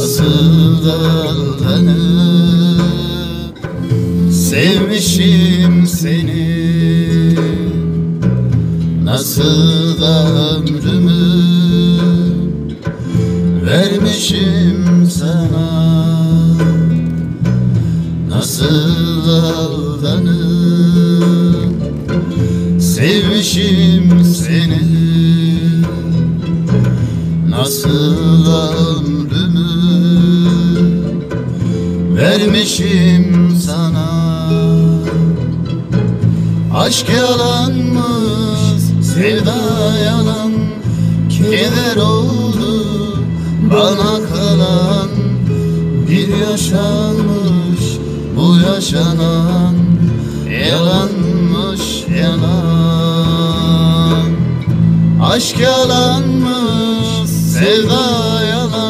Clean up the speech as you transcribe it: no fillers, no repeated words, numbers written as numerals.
Nasıl aldanıp sevmişim seni, nasıl ömrümü vermişim sana. Nasıl aldanıp sevmişim seni, nasıl ömrümü vermişim sana. Aşk yalanmış, sevda yalan, keder oldu bana kalan. Bir yaşanmış bu yaşanan, yalanmış yalan. Aşk yalanmış, sevda yalan,